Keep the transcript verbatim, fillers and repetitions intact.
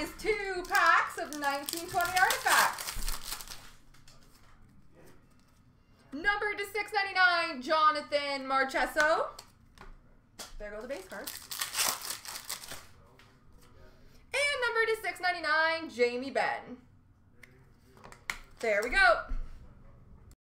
Guys, two packs of nineteen twenty Artifacts. Number to six ninety-nine, Jonathan Marchesso. There go the base cards. And number to six ninety-nine, Jamie Benn. There we go.